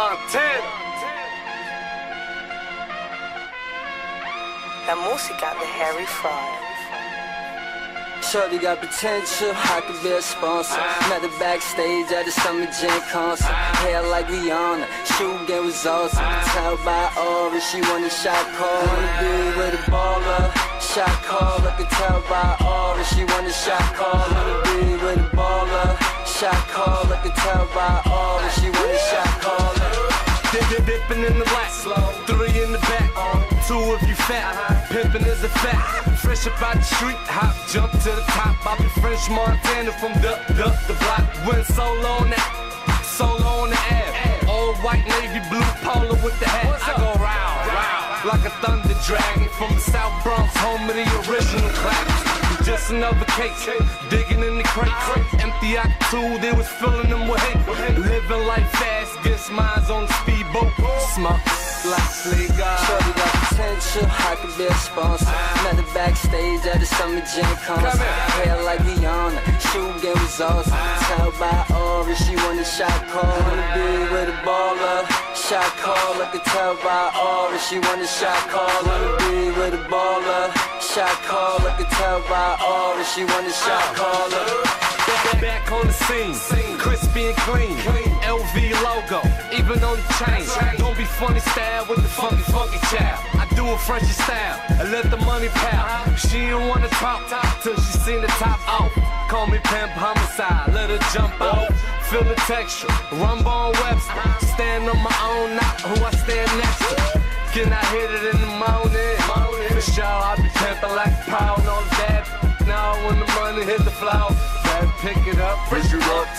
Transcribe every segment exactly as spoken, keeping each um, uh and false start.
Montana. La música de Harry Fraud. Shorty got potential, I could be a sponsor. Met her backstage at the Summer Jam concert. Hair like Rihanna, shoe game was awesome. Tell by Aura, she want a shot call. Wanna be with a baller, shot call. I could tell by Aura, she want a shot call. Wanna be with a baller, shot call. I could tell by Aura, she want a shot call. Dip, dip, dipping in the lap, three in the back, two if you fat, pimping is a fact. Fresh up out the street, hop, jump to the top. I be French Montana from the, the, the block. Went solo on that, solo on the ab. All white, navy blue polo with the hat. I go round, round, like a thunder dragon. From the South Bronx, home of the original classics. Just another cake, digging in the crate. Empty out two, they was filling them with hate. Living life fast, guess mine's on the speedboat. Smoke, like Sliga. Shorty got potential, I could be a sponsor. Met her backstage at the Summer Jam concert. Hair like Rihanna, shoe game was awesome. Tell by Aura, she want a shot call. Wanna be with a baller, shot call. I could tell by Aura, she want a shot call. Wanna be with a baller, shot call. I could tell by Aura, she want a shot call. Back, back on the scene, crispy and clean. L V logo, even on the chain. Don't be funny style with the funky, funky child. I do a Frenchy style, and let the money pal. She didn't wanna talk till she seen the top off. Call me Pimp Homicide, let her jump out. Feel the texture, Rumble on Webster. Stand on my own, not who I stand next to. Can I hit it in the morning? For sure, I be pimping like a pound on that. Now when the money hit the floor, better pick it up, fresh it up.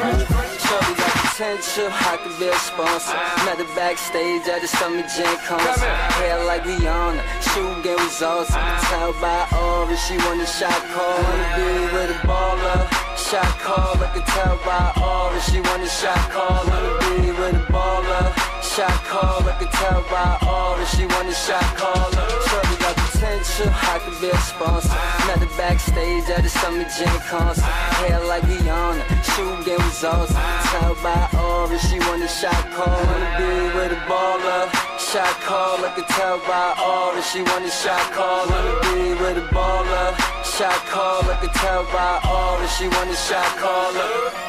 Shorty got potential, I could be a sponsor. Met her backstage at the Summer Jam concert. Hair like Rihanna, shoe game was awesome. Tell by Aura, she want a shot call. Wanna be with a baller, shot call. I could tell by Aura, she want a shot call. Wanna be with a baller, shot call. I could tell by Aura, she want a shot call. Shorty got potential, I could be a sponsor. Met her backstage at the Summer Jam concert. Hair like Rihanna, shoe game was awesome. Tell by Aura, she want a shot call. Wanna be with a baller, shot call. I could tell by Aura, she want a shot call. Wanna be with a baller, shot call. I could tell by Aura, she want a shot call.